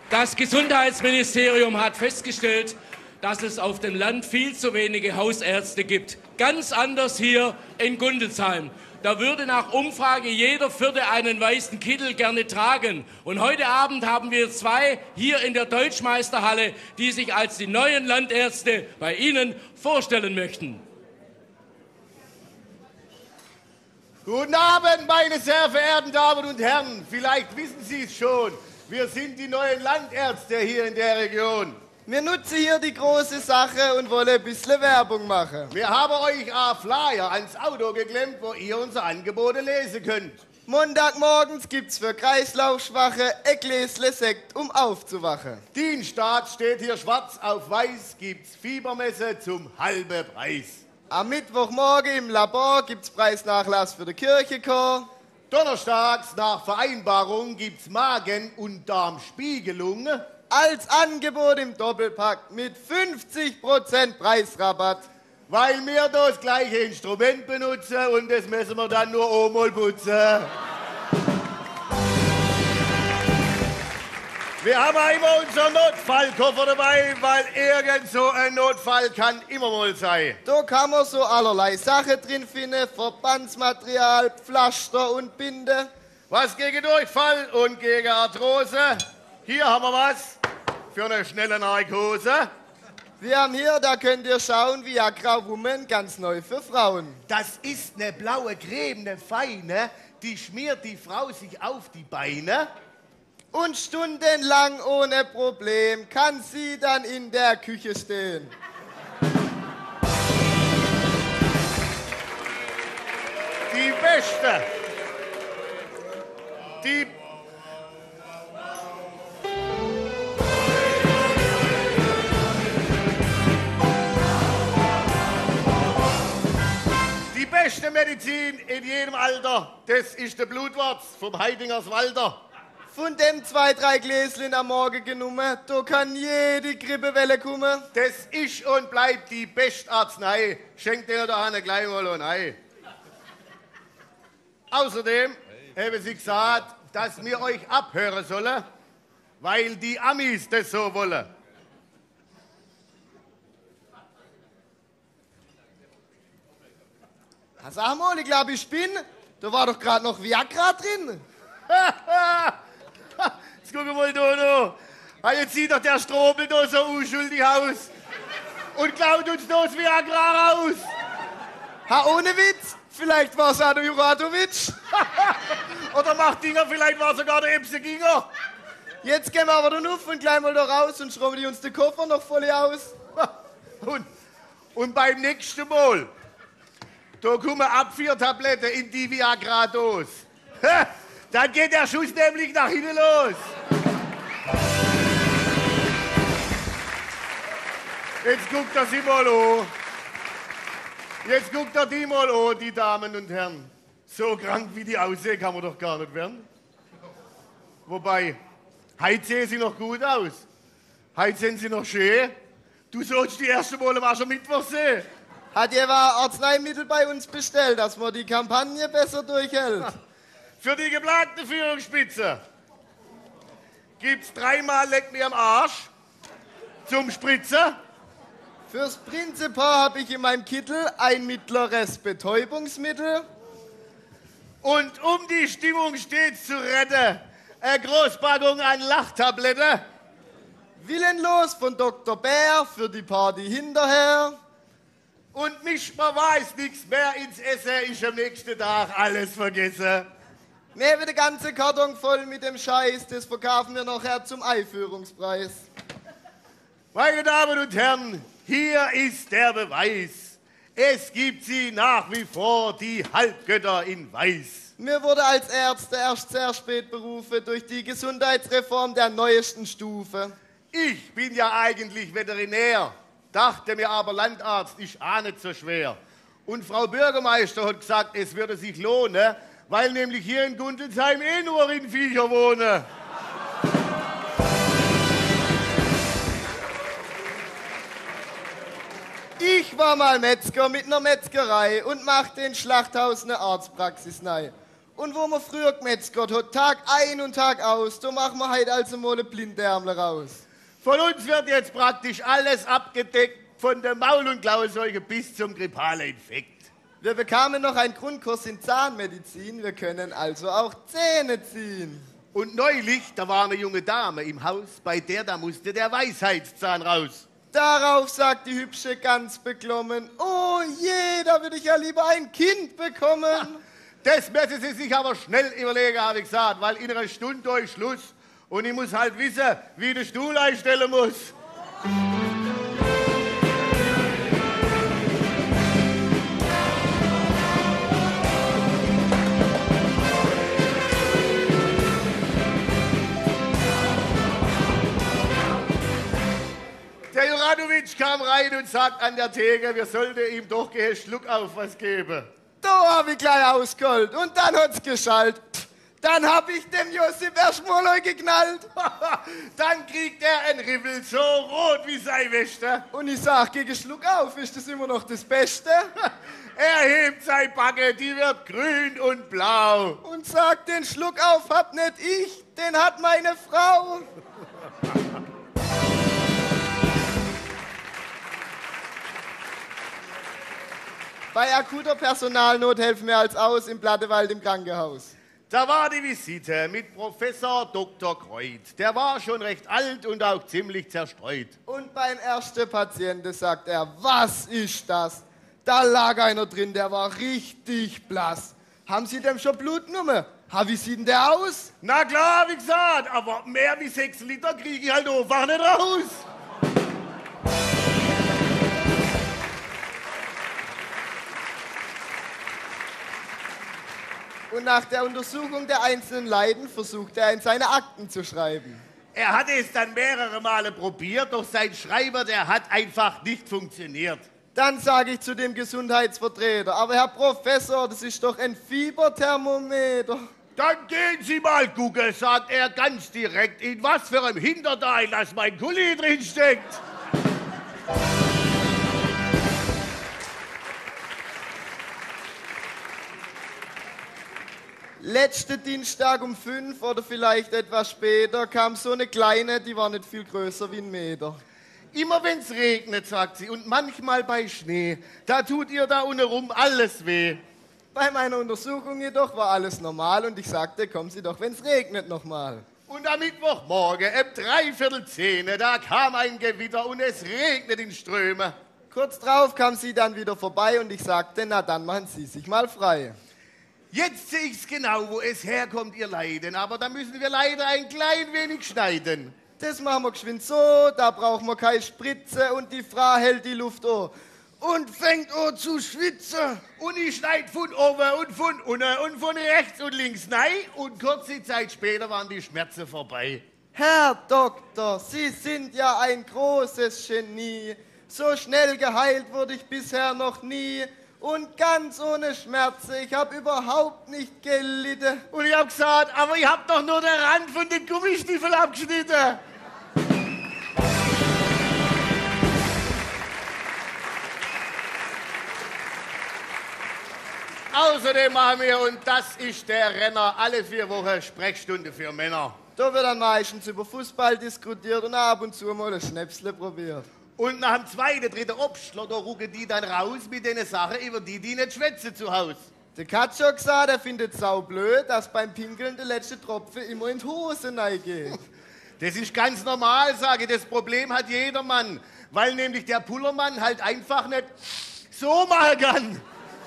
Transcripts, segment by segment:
Das Gesundheitsministerium hat festgestellt, dass es auf dem Land viel zu wenige Hausärzte gibt. Ganz anders hier in Gundelsheim. Da würde nach Umfrage jeder Vierte einen weißen Kittel gerne tragen. Und heute Abend haben wir zwei hier in der Deutschmeisterhalle, die sich als die neuen Landärzte bei Ihnen vorstellen möchten. Guten Abend, meine sehr verehrten Damen und Herren. Vielleicht wissen Sie es schon. Wir sind die neuen Landärzte hier in der Region. Wir nutzen hier die große Sache und wollen ein bisschen Werbung machen. Wir haben euch ein Flyer ans Auto geklemmt, wo ihr unsere Angebote lesen könnt. Montagmorgens gibt's für Kreislaufschwache ein Gläsle Sekt, um aufzuwachen. Dienstag steht hier schwarz auf weiß, gibt's Fiebermesse zum halben Preis. Am Mittwochmorgen im Labor gibt's Preisnachlass für den Kirchenchor. Donnerstags nach Vereinbarung gibt's Magen- und Darmspiegelung. Als Angebot im Doppelpack mit 50% Preisrabatt. Weil wir das gleiche Instrument benutzen und das müssen wir dann nur einmal putzen. Wir haben immer unseren Notfallkoffer dabei, weil irgend so ein Notfall kann immer mal sein. Da kann man so allerlei Sachen drin finden, Verbandsmaterial, Pflaster und Binde. Was gegen Durchfall und gegen Arthrose. Hier haben wir was für eine schnelle Narkose. Wir haben hier, da könnt ihr schauen, Viagra Woman, ganz neu für Frauen. Das ist eine blaue Creme, eine feine, die schmiert die Frau sich auf die Beine. Und stundenlang ohne Problem kann sie dann in der Küche stehen. Die beste. Die beste Medizin in jedem Alter, das ist der Blutwurz vom Heidingers Walter. Von dem 2-3 Gläschen am Morgen genommen, da kann jede Grippewelle kommen. Das ist und bleibt die beste Arznei. Schenkt dir da gleich mal ein Ei. Außerdem haben sie gesagt, dass wir euch abhören sollen, weil die Amis das so wollen. Sag mal, ich glaube, ich bin. Da war doch gerade noch Viagra drin. Jetzt guck mal da noch. Jetzt sieht doch der Strobel da so unschuldig aus und klaut uns das Viagra raus. Ohne Witz, vielleicht war es auch der Juratovic. Oder macht Dinger, vielleicht war sogar der Epse-Ginger. Jetzt gehen wir aber dann auf und gleich mal da raus und schrauben die uns den Koffer noch voll aus. Und beim nächsten Mal, da kommen Abführtabletten in die Viagra-Dose. Dann geht der Schuss nämlich nach hinten los. Jetzt guckt er sie mal an. Jetzt guckt er die mal an, die Damen und Herren. So krank wie die aussehen, kann man doch gar nicht werden. Wobei, heute sehen sie noch gut aus. Heute sind sie noch schön. Du sollst die erste Mal am Aschermittwoch sehen. Hat jemand Arzneimittel bei uns bestellt, dass man die Kampagne besser durchhält? Für die geplagte Führungsspitze gibt's 3-mal Leck mir am Arsch zum Spritzen. Fürs Prinzipaar habe ich in meinem Kittel ein mittleres Betäubungsmittel. Und um die Stimmung stets zu retten, eine Großpackung an Lachtabletten. Willenlos von Dr. Bär für die Party hinterher. Und mischt man weiß nichts mehr ins Essen, ist am nächsten Tag alles vergessen. Mehr wie der ganze Karton voll mit dem Scheiß, das verkaufen wir nachher zum Einführungspreis. Meine Damen und Herren, hier ist der Beweis. Es gibt sie nach wie vor, die Halbgötter in Weiß. Mir wurde als Ärzte erst sehr spät berufen durch die Gesundheitsreform der neuesten Stufe. Ich bin ja eigentlich Veterinär, dachte mir aber, Landarzt ist auch nicht so schwer. Und Frau Bürgermeister hat gesagt, es würde sich lohnen, weil nämlich hier in Gundelsheim nur Rindviecher wohnen. Ich war mal Metzger mit einer Metzgerei und machte in Schlachthaus eine Arztpraxis rein. Und wo man früher gemetzgert hat, Tag ein und Tag aus, da machen wir heute also mal ein Blindärmel raus. Von uns wird jetzt praktisch alles abgedeckt, von der Maul- und Klauenseuche bis zum grippalen Infekt. Wir bekamen noch einen Grundkurs in Zahnmedizin, wir können also auch Zähne ziehen. Und neulich, da war eine junge Dame im Haus, bei der da musste der Weisheitszahn raus. Darauf sagt die Hübsche ganz beklommen, oh je, da würde ich ja lieber ein Kind bekommen. Das müssen Sie sich aber schnell überlegen, habe ich gesagt, weil in einer Stunde ist Schluss und ich muss halt wissen, wie ich den Stuhl einstellen muss. Der Juranovic kam rein und sagt an der Theke, wir sollten ihm doch Schluck auf was geben. Da hab ich gleich ausgeholt und dann hat's geschallt. Dann hab ich dem Josip erstmal geknallt. Dann kriegt er ein Ribbel so rot wie sein Wächter. Und ich sag, gegen Schluck auf, ist das immer noch das Beste? Er hebt sein Backe, die wird grün und blau. Und sagt, den Schluck auf hab nicht ich, den hat meine Frau. Bei akuter Personalnot helfen wir als aus im Plattewald im Krankenhaus. Da war die Visite mit Professor Dr. Kreuth. Der war schon recht alt und auch ziemlich zerstreut. Und beim ersten Patienten sagt er, was ist das? Da lag einer drin, der war richtig blass. Haben Sie dem schon Blut genommen? Wie sieht denn der aus? Na klar, wie gesagt, aber mehr wie 6 Liter kriege ich halt einfach nicht raus. Und nach der Untersuchung der einzelnen Leiden versucht er in seine Akten zu schreiben. Er hatte es dann mehrere Male probiert, doch sein Schreiber, der hat einfach nicht funktioniert. Dann sage ich zu dem Gesundheitsvertreter, aber Herr Professor, das ist doch ein Fieberthermometer. Dann gehen Sie mal gucken, sagt er ganz direkt, in was für einem Hinterteil das mein Kuli drin steckt. Letzten Dienstag um 5 oder vielleicht etwas später kam so eine kleine, die war nicht viel größer wie 1 Meter. Immer wenn's regnet, sagt sie, und manchmal bei Schnee, da tut ihr da unten rum alles weh. Bei meiner Untersuchung jedoch war alles normal und ich sagte, kommen Sie doch, wenn's regnet, nochmal. Und am Mittwochmorgen, um 9:45, da kam ein Gewitter und es regnet in Strömen. Kurz drauf kam sie dann wieder vorbei und ich sagte, na dann machen Sie sich mal frei. Jetzt sehe ich's genau, wo es herkommt, ihr Leiden, aber da müssen wir leider ein klein wenig schneiden. Das machen wir geschwind so, da brauchen wir keine Spritze und die Frau hält die Luft an. Und fängt an zu schwitzen. Und ich schneid von oben und von unten und von rechts und links rein und kurze Zeit später waren die Schmerzen vorbei. Herr Doktor, Sie sind ja ein großes Genie. So schnell geheilt wurde ich bisher noch nie. Und ganz ohne Schmerzen, ich habe überhaupt nicht gelitten. Und ich hab gesagt, aber ich hab doch nur den Rand von den Gummistiefeln abgeschnitten. Außerdem machen wir, und das ist der Renner, alle 4 Wochen Sprechstunde für Männer. Da wird dann meistens über Fußball diskutiert und ab und zu mal ein Schnäpsle probiert. Und nach dem 2., 3. Obstler, da rucken die dann raus mit den Sachen, über die nicht schwätzen zu Hause. Der Katz hat gesagt, er findet es saublöd, dass beim Pinkeln der letzte Tropfen immer in die Hose reingeht. Das ist ganz normal, sage ich. Das Problem hat jeder Mann, weil nämlich der Pullermann halt einfach nicht so machen kann.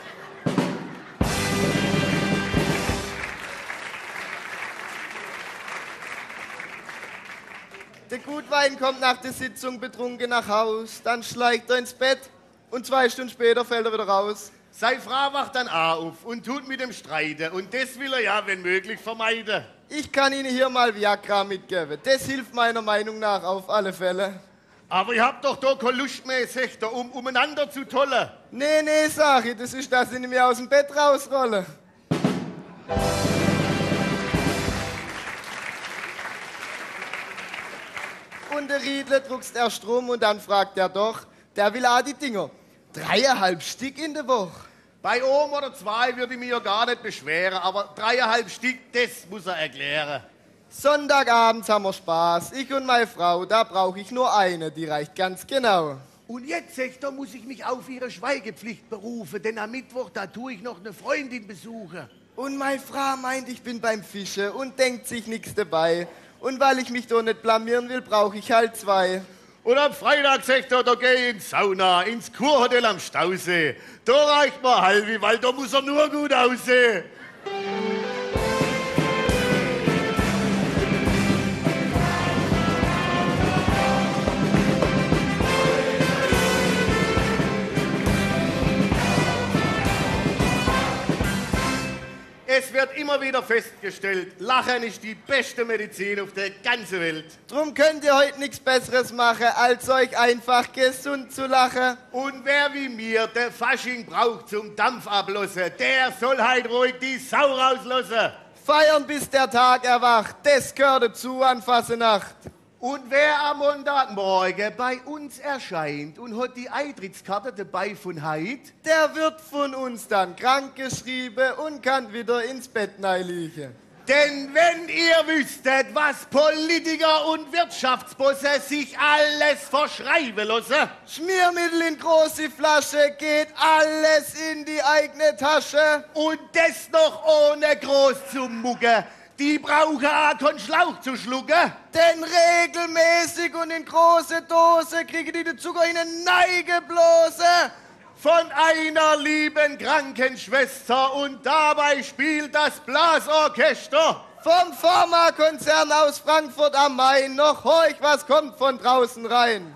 Der Gutwein kommt nach der Sitzung betrunken nach Haus, dann schleicht er ins Bett und 2 Stunden später fällt er wieder raus. Seine Frau wacht dann auch auf und tut mit dem streiten. Und das will er ja, wenn möglich, vermeiden. Ich kann Ihnen hier mal Viagra mitgeben. Das hilft meiner Meinung nach auf alle Fälle. Aber ihr habt doch da keine Lust mehr, sagt er, umeinander zu tollen. Nee, sag ich, das ist, dass ich nicht mehr aus dem Bett rausrolle. Und der Riedler druckst erst rum und dann fragt er doch, der will auch die Dinger. 3,5 Stück in der Woche. Bei oben oder 2 würde ich mich ja gar nicht beschweren, aber 3,5 Stück, das muss er erklären. Sonntagabends haben wir Spaß. Ich und meine Frau, da brauche ich nur eine, die reicht ganz genau. Und jetzt, Sektor, muss ich mich auf Ihre Schweigepflicht berufen, denn am Mittwoch, da tue ich noch eine Freundin besuchen. Und meine Frau meint, ich bin beim Fischen und denkt sich nichts dabei. Und weil ich mich doch nicht blamieren will, brauche ich halt 2. Und am Freitag, Sektor, da gehe ich ins Sauna, ins Kurhotel am Stausee. Da reicht mir halbi, weil da muss er nur gut aussehen. Es wird immer wieder festgestellt, Lachen ist die beste Medizin auf der ganzen Welt. Drum könnt ihr heute nichts Besseres machen, als euch einfach gesund zu lachen. Und wer wie mir der Fasching braucht zum Dampf ablassen, der soll halt ruhig die Sau rauslassen. Feiern bis der Tag erwacht, das gehört dazu an Fassenacht. Und wer am Montagmorgen bei uns erscheint und hat die Eintrittskarte dabei von Heid, Der wird von uns dann krankgeschrieben und kann wieder ins Bett liegen. denn wenn ihr wüsstet, was Politiker und Wirtschaftsbosse sich alles verschreiben lassen, Schmiermittel in große Flasche, geht alles in die eigene Tasche. und das noch ohne groß zu mucken, die brauchen auch keinen Schlauch zu schlucken. Denn regelmäßig und in große Dose kriegen die den Zucker in eine Neigeblose. Von einer lieben Krankenschwester und dabei spielt das Blasorchester. Vom Pharmakonzern aus Frankfurt am Main, noch horch, was kommt von draußen rein.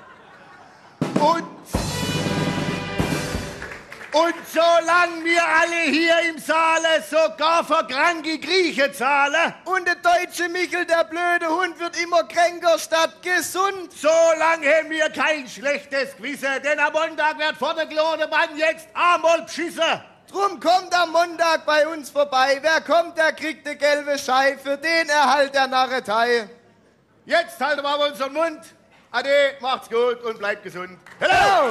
Und solange wir alle hier im Saale sogar für kranke Griechen zahlen, Und der deutsche Michel, der blöde Hund, wird immer kränker statt gesund. solange haben wir kein schlechtes Gewissen, denn am Montag wird vor der kleinen Mann jetzt einmal beschissen. Drum kommt am Montag bei uns vorbei. Wer kommt, der kriegt eine gelbe Schei, für den Erhalt der Narretei. Jetzt halten wir aber unseren Mund. Ade, macht's gut und bleibt gesund. Hello! Hello.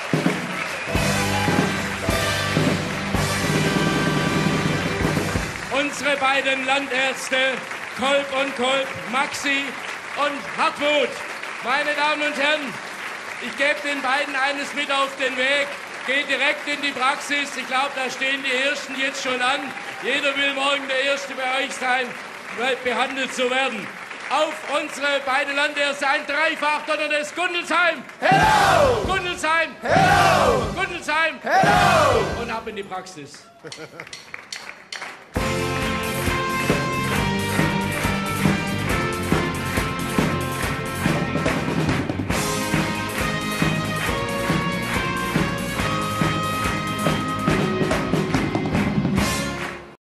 Unsere beiden Landärzte, Kolb und Kolb, Maxi und Hartmut. Meine Damen und Herren, ich gebe den beiden eines mit auf den Weg. Geht direkt in die Praxis. Ich glaube, da stehen die Ersten jetzt schon an. Jeder will morgen der Erste bei euch sein, behandelt zu werden. Auf unsere beiden Landärzte ein Dreifach-Donner des Gundelsheim. Hello. Gundelsheim. Hello. Gundelsheim. Hello. Und ab in die Praxis.